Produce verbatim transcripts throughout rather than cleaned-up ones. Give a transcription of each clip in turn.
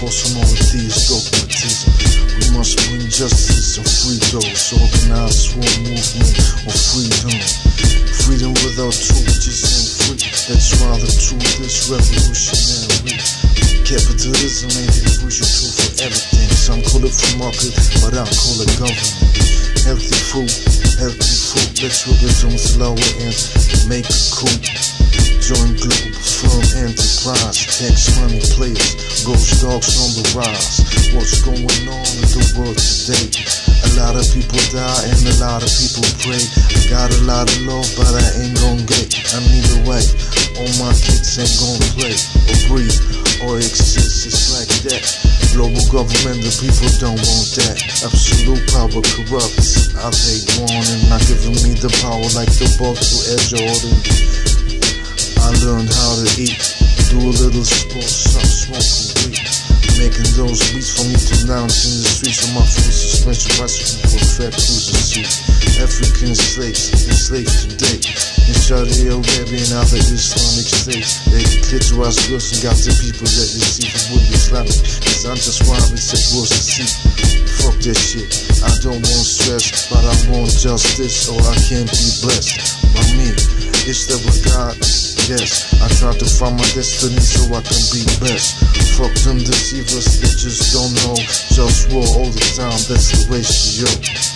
force on all of these dogmatism. We must bring justice and free those. Organized swarm movement of freedom. Freedom without truth just ain't free. That's why the truth is revolutionary. Capitalism ain't the crucial tool for everything. Some call it free market, but I call it government. Healthy food, healthy food. Let's rub it on slower and make a coup. Join global firm enterprise. Tax money players, ghost dogs on the rise. What's going on in the world today? A lot of people die and a lot of people pray. I got a lot of love, but I ain't gon' get. I need a wife. All my kids ain't gon' play or breathe or exist. It's like that. Global government, the people don't want that. Absolute power corrupts. I take warning, not giving me the power like the boss who Ed Jordan. I learned how to eat, do a little sports, stop smoking weed. Making those beats for me to lounge in the streets of my full suspension bicycle for a fat cruiser seat. African slaves, enslaved today. In Saudi Arabia and other Islamic states, they clitoris girls and got the people that they see for would be Islamic. Cause I'm just why we said was to see. Fuck that shit, I don't want stress, but I want justice or I can't be blessed by me. It's that with God, yes. I try to find my destiny so I can be best. Fuck them deceivers, they just don't know. Just war all the time, that's the ratio.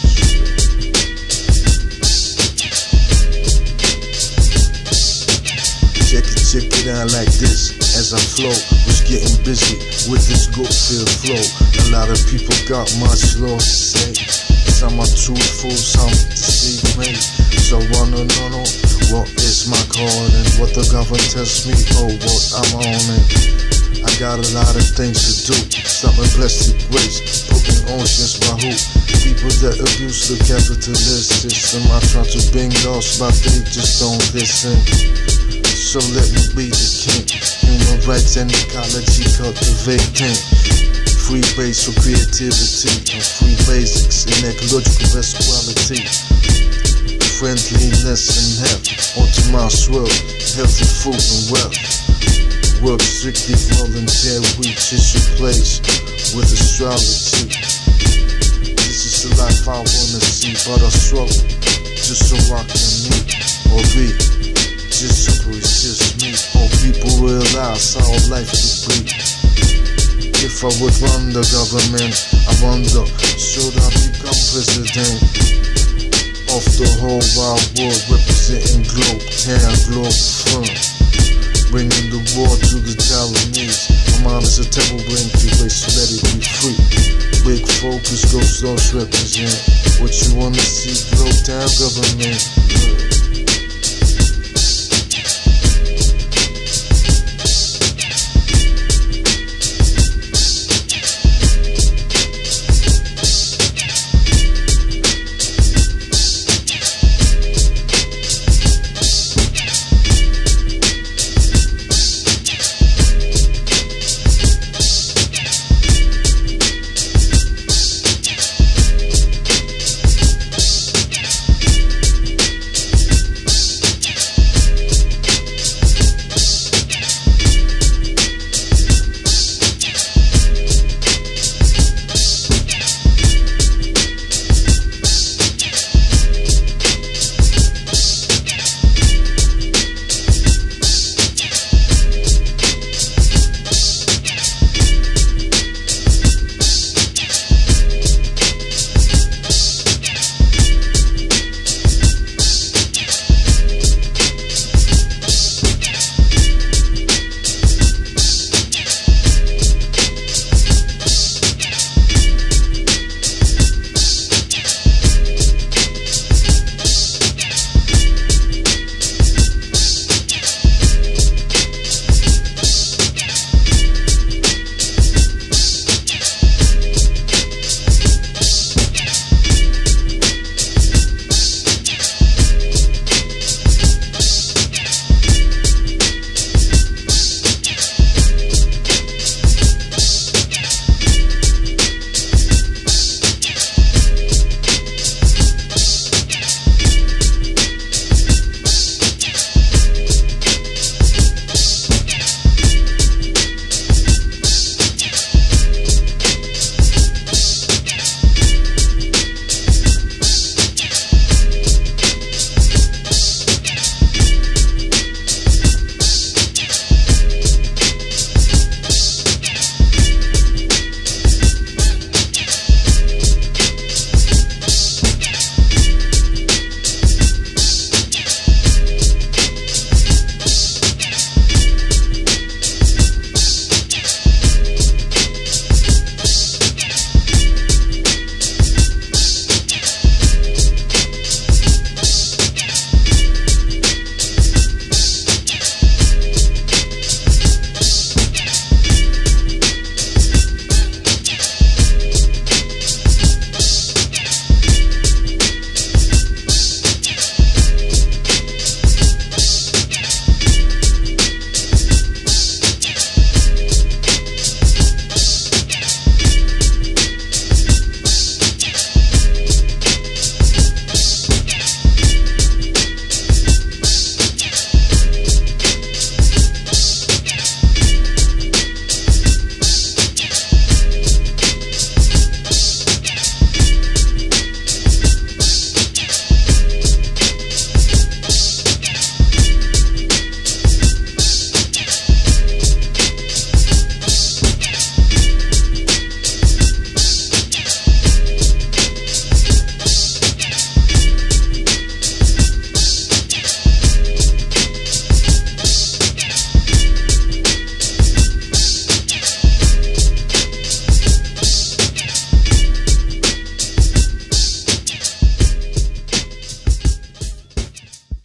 Check it, check it out like this. As I flow, was getting busy with this good feel flow. A lot of people got much law to say. Some are truthful, some deceive me. So I wanna know what is my calling, what the government tells me, oh what I'm on it. I got a lot of things to do. Stopping plastic waste, poking oceans by who? People that abuse the capitalist system. I try to bring laws, but they just don't listen. So let me be the king. Human rights and ecology cultivating. Free base for creativity and free basics in ecological best quality. Friendliness and health, onto my swirl, healthy food and wealth. Work strictly volunteer, we just replace with astrology. This is the life I wanna see, but I struggle just so I can meet or be. Just so it's just me, or people realize how life should be. If I would run the government, I wonder, should I become president of the whole wide world, representing globe, town, globe firm, bringing the war to the Taiwanese. My mind is a temple ring to race, let it be free. Big focus, goes those represent what you wanna see, globe, town, government.